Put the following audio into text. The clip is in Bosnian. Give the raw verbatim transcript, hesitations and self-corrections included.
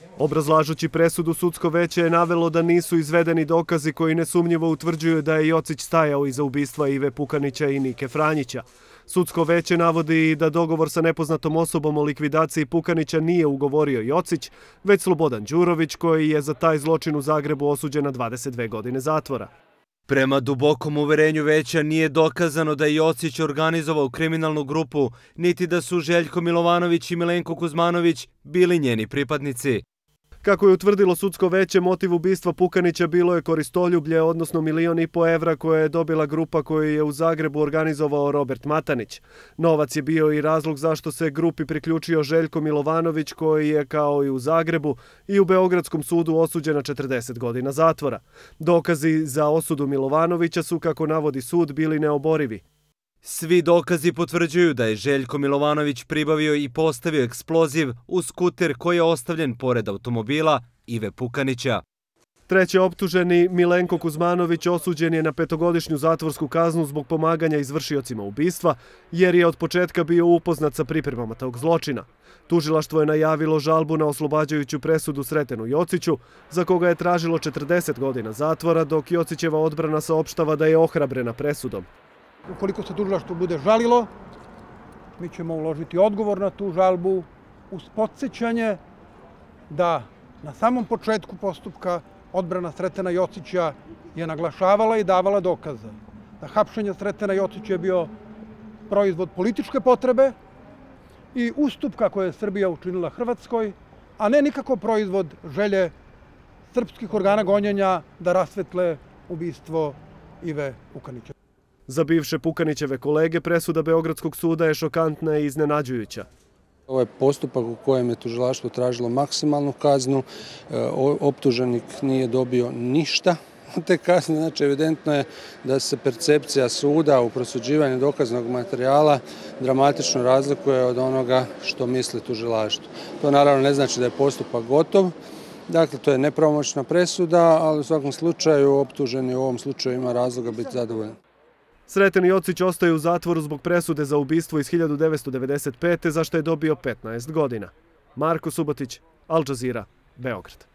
Obrazlažući presudu, sudsko veće je navelo da nisu izvedeni dokazi koji nesumnjivo utvrđuju da je Jocić stajao iza ubistva Ive Pukanića i Nike Franjića. Sudsko veće navodi i da dogovor sa nepoznatom osobom o likvidaciji Pukanića nije ugovorio Jocić, već Slobodan Đurović, koji je za taj zločin u Zagrebu osuđen na dvadeset dve godine zatvora. Prema dubokom uverenju veća nije dokazano da je Jocić organizovao kriminalnu grupu, niti da su Željko Milovanović i Milenko Kuzmanović bili njeni pripadnici. Kako je utvrdilo sudsko veće, motiv ubistva Pukanića bilo je koristoljublje, odnosno milion i po evra koje je dobila grupa koju je u Zagrebu organizovao Robert Matanić. Novac je bio i razlog zašto se grupi priključio Željko Milovanović, koji je, kao i u Zagrebu, i u Beogradskom sudu osuđen na četrdeset godina zatvora. Dokazi za osudu Milovanovića su, kako navodi sud, bili neoborivi. Svi dokazi potvrđuju da je Željko Milovanović pribavio i postavio eksploziv u skuter koji je ostavljen pored automobila Ive Pukanića. Treći optuženi, Milenko Kuzmanović, osuđen je na petogodišnju zatvorsku kaznu zbog pomaganja izvršiocima ubistva, jer je od početka bio upoznat sa pripremama tog zločina. Tužilaštvo je najavilo žalbu na oslobađajuću presudu Sretenu Jociću, za koga je tražilo četrdeset godina zatvora, dok Jocićeva odbrana saopštava da je ohrabrena presudom. Ukoliko se tužilaštvo bude žalilo, mi ćemo uložiti odgovor na tu žalbu uz podsjećanje da na samom početku postupka odbrana Sretena Jocića je naglašavala i davala dokaze da hapšenje Sretena Jocića je bio proizvod političke potrebe i ustupka koje je Srbija učinila Hrvatskoj, a ne nikako proizvod želje srpskih organa gonjenja da rasvetle ubistvo Ive Pukanića. Za bivše Pukanićeve kolege presuda Beogradskog suda je šokantna i iznenađujuća. Ovo je postupak u kojem je tužilaštvo tražilo maksimalnu kaznu, optuženik nije dobio ništa od te kazne, znači evidentno je da se percepcija suda u prosuđivanju dokaznog materijala dramatično razlikuje od onoga što misli tužilaštvo. To naravno ne znači da je postupak gotov, dakle to je nepravomoćna presuda, ali u svakom slučaju optuženi u ovom slučaju ima razloga biti zadovoljan. Sreten Jocić ostaje u zatvoru zbog presude za ubistvo iz hiljadu devetsto devedeset pete za što je dobio petnaest godina. Marko Subotić, Al Jazeera, Beograd.